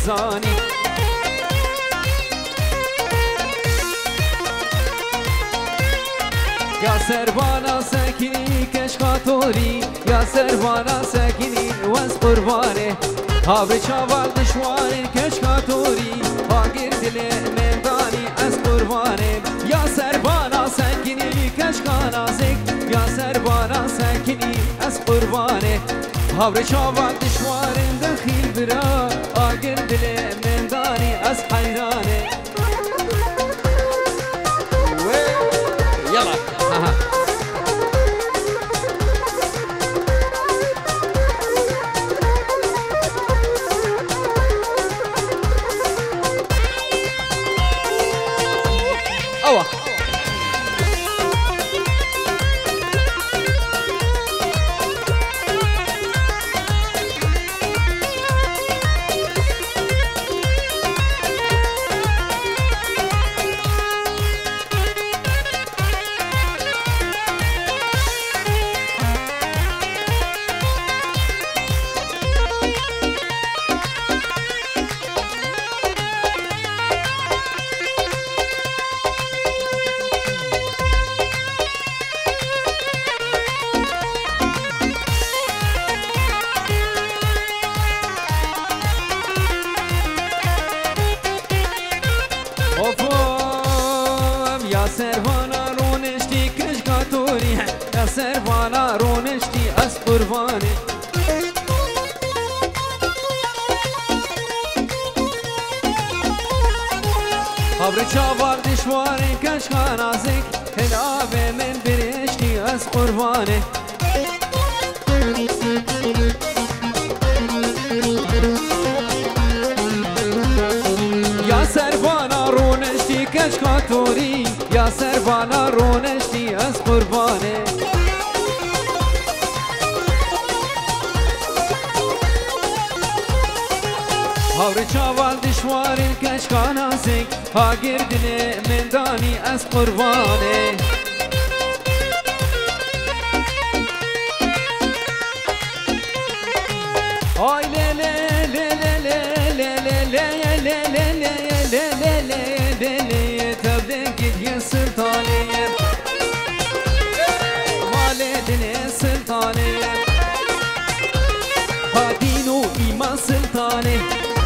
زانی یا سربانا سکنی کشکاتوری یا سربانا سکنی وز قربانه هاوری چاوال دشواری کشکاتوری هاگیر دل مندانی از قربانه یا سربانا سکنی کشکانازک یا سربانا سکنی از قربانه هاوری چاوال دشواری دخیل برا هاگیر دل مندانی از حیرانه يلا أوه سروانا رونشتی کشکاتوری یا سروانا رونشتی از قربانه خبر چاوار دشواری کشکانازک هناب من برشتی از قربانه یا سروانا رونشتی کشکاتوری یا سروانا رونشتی از قربانه هاور چاوال دشواری کشکانازک هاگیر دل مندانی از قربانه آی لی لی لی لی لی لی لی لی لی تبدأ يا سلطاني والدني سلطاني هادينو إيمان سلطاني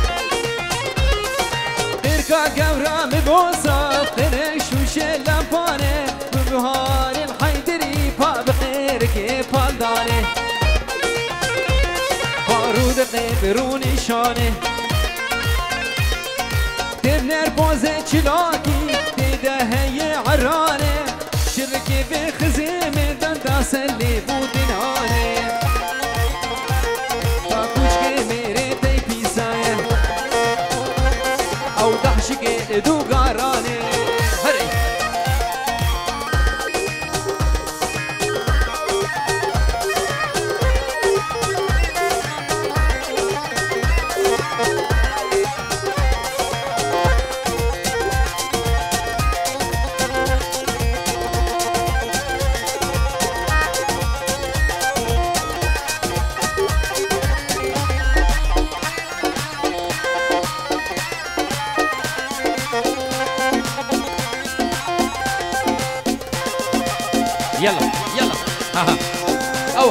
إركا قورا مبوصف قرش وشلمباني ببهار الحيدري با بخيرك بالداني بارود قبرون شاني تبنر بوزة چلاكي تيدا هي عراني شركي بخزيمة دندا سلي بودناني باكوشكي ميري تي بيسايا او دحشكي دو غاراني هري يلا يلا ها أوه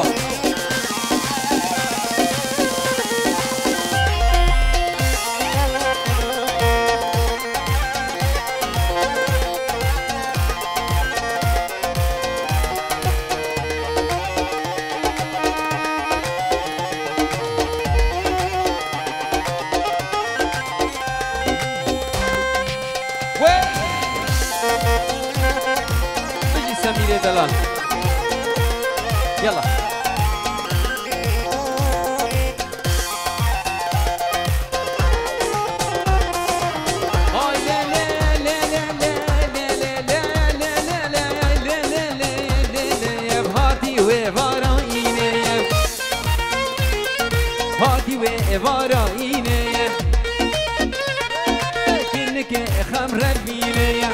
بيجي سمير دلال يلا هادي وفارا إينيا كنك خمر بينيا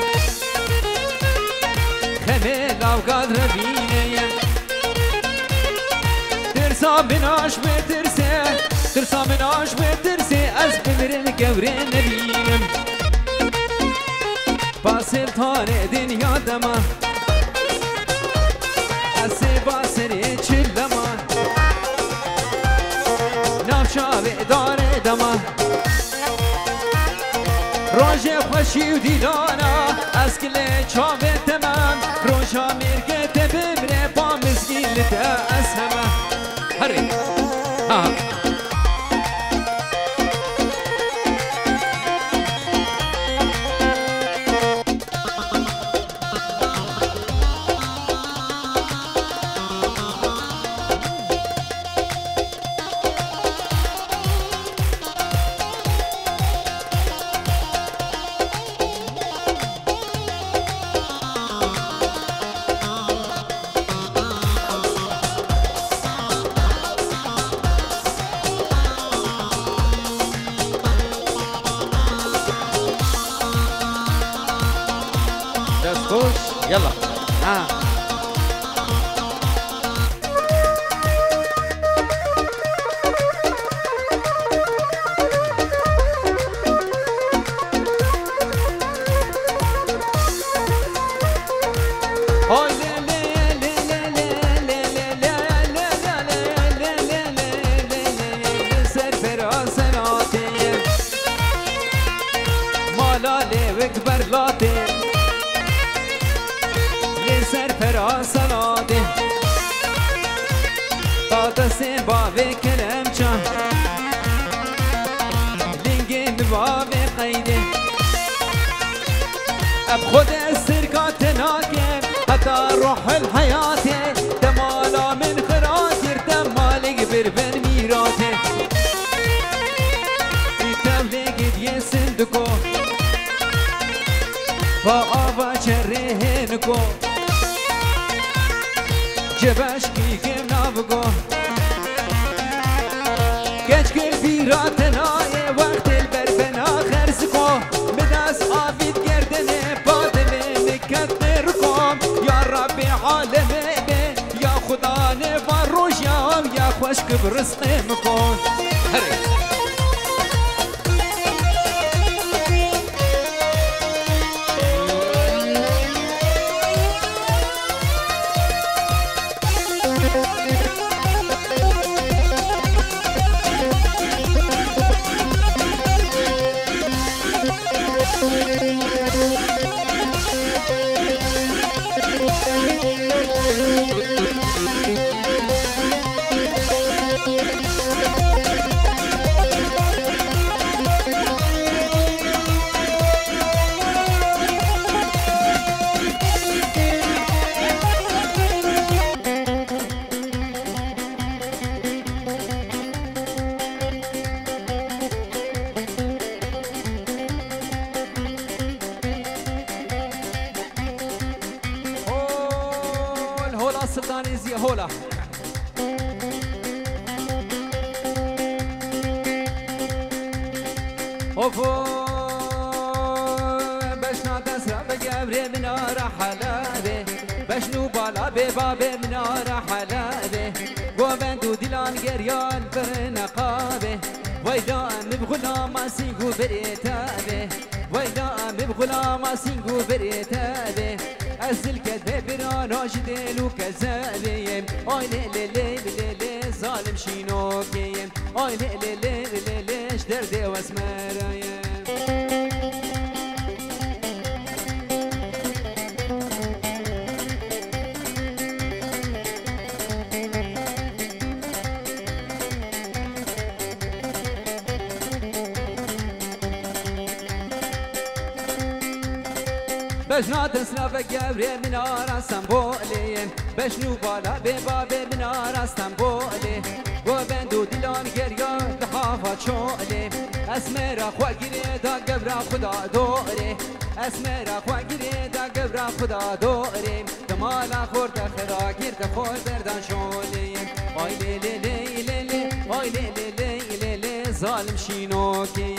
خمل أوقات ربينيا ترسى بناش بترسى ترسا من عاش بترسي از بمرن قبر نبينم باسر تاني دنيا دما أسي باسري چلما نافشاوي دار دما روژه خوشی و دیدانا از کل چاوه تمام روژا میرگه تبمره با مزگیل تا از همه هره يلا سلاده قادسين بابي كلام شان لينجين بابي قيده أبخد السرقات ناكم حتى روح الحياة تمالا من خراتير تمالك بربن ميراته يتملك دي صندوقه فآبا شرهنكو جبش کی کم نابگو گچ کل بیراتنا وقت البربنا خرس کو بدست آفید گردنه باطل نکت نرکم یا رب عالمه یا خدا نوار روشم یا خوشک برسقم کن السلطانيزية هولا اوفو بشنا تسرع بقبري من ارى حلابي بشنو بالا ببابي من ارى حلابي وبندو دلان قريان برنقابي ويلا مبغلا ما سينقو بريتابي ويلا مبغلا ما سينقو بريتابي أزل كذبة برانا جديل وكذابين آي لي لي لي لي لي ظالم شينوكين آي لي لي لي لي ليش دردي واسمرايين بشنا تسنا بقبري من آرا سنبولي بشنو بالا ببابي من آرا سنبولي وبندو دلان قريا لحافة شولي اسمرا خواقري دا قبرا خدا دوري اسمرا خواقري دا قبرا خدا دوري تمالا خورد خراكير تخور دردان شولي آي لي لي لي لي لي آي لي لي لي لي لي ظالم شينوكي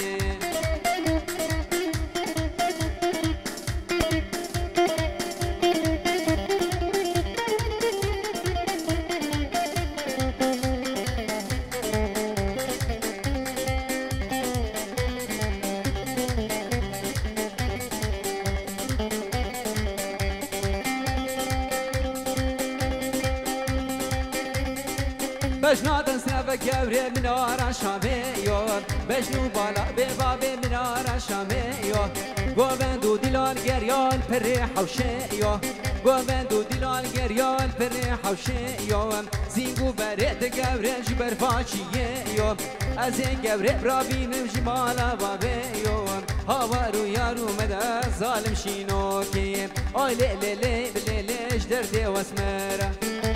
بجنا دستنا گوره منارا شامیو بجنو بالا به باب منارا شامیو گوبندو دیلان گریال پر حوشیو گوبندو دیلان گریال پر حوشیو زینگو برد گوره جبر فاچیو از این گوره برابینم جمالا بابیو هاوارو یارو مده ظالم شینو کیم آی لی لی لی لی لیش درده واسمره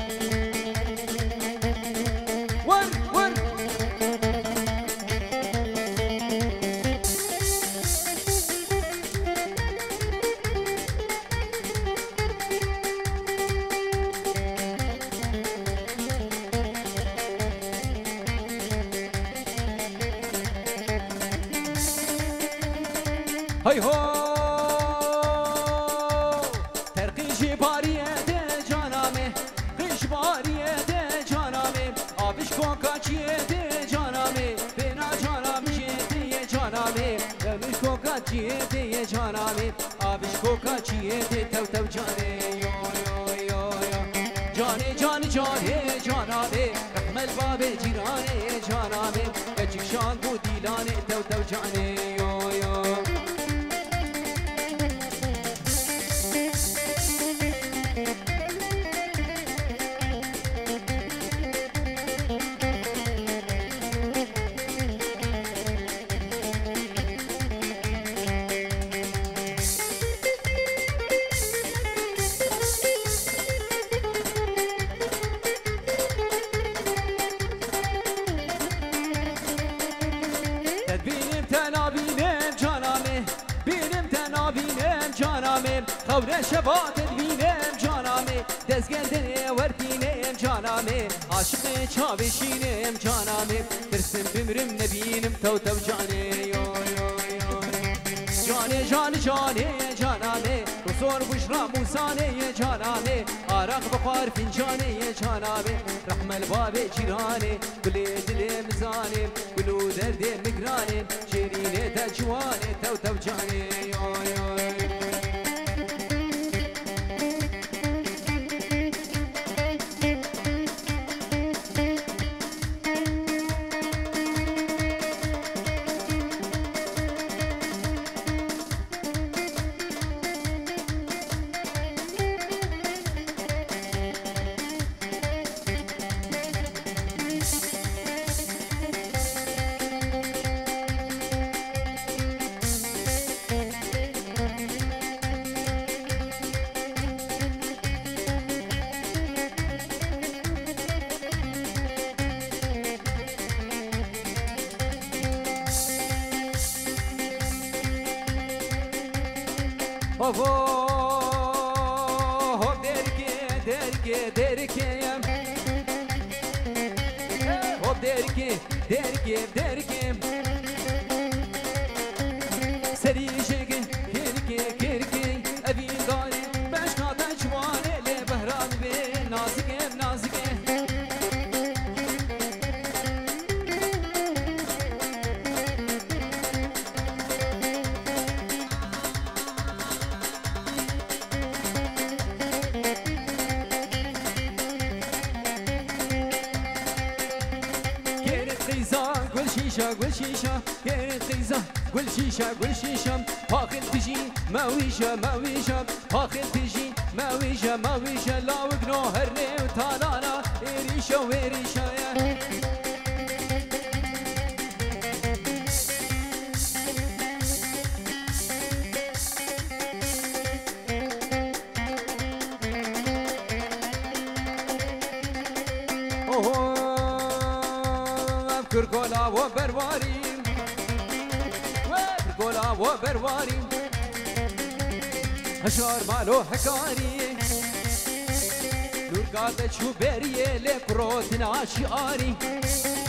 هی هو ترقیشی باریت جانامه قش باریت جانامه آبش کوکاچیت جانامه بنا جانامشیت جانامه آبش کوکاچیت جانامه آبش کوکاچیت تو تو جانه یو یو یو جانه جانه جانه جانامه رحم الباب جیرانه جانامه کچک شان بودیلانه تو تو جانه یو یو خوره شبات بینم جانامه دزگردن وردینم جانامه عاشق چاوشینم جانامه ترسم بمرم نبینم تو تو جانه یو یو یو جانه جانه جانه جانامه رسول بشرا موسانه جانامه عرق بخار فنجانه جانامه رحم الباب جیرانه گل دل مزانه گلو درد مگرانه شیرینه تجوانه تو تو جانه یو یو هو دركي دركي دركي هو دركي دركي دركي سري شيكي كيركي كيركي ابي داري باش ناطا جواني لبهران بي نازكي نازكي قول شيشة كانت خيزة قول شيشة قول شيشة هاخد تجي ماويشة ماويشة هاخد تجي ماويشة ماويشة لا وقنو هرني وطالانا إريشة وإريشة كركولا وبرواري كركولا وبرواري هشار مالو حكاري نور قادة شو بريه لكروتنا شعاري